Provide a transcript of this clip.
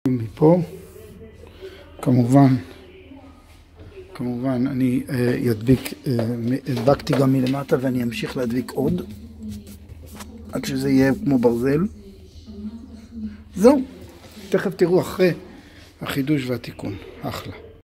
מפה, כמובן אני הדבקתי גם מלמטה ואני אמשיך להדביק עוד עד שזה יהיה כמו ברזל. זהו, תכף תראו אחרי החידוש והתיקון. אחלה.